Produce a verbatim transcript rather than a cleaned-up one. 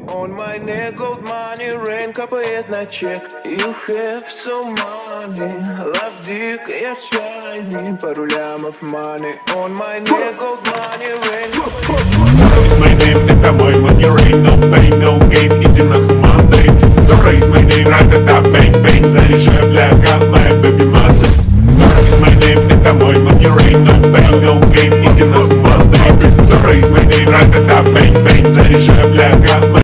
On my neck gold money, rain капает на чек. You have so money, love dick, я shiny. Пару лямов money. On my neck gold money, rain. It's my name, это мой money, rain, no pain, no gain.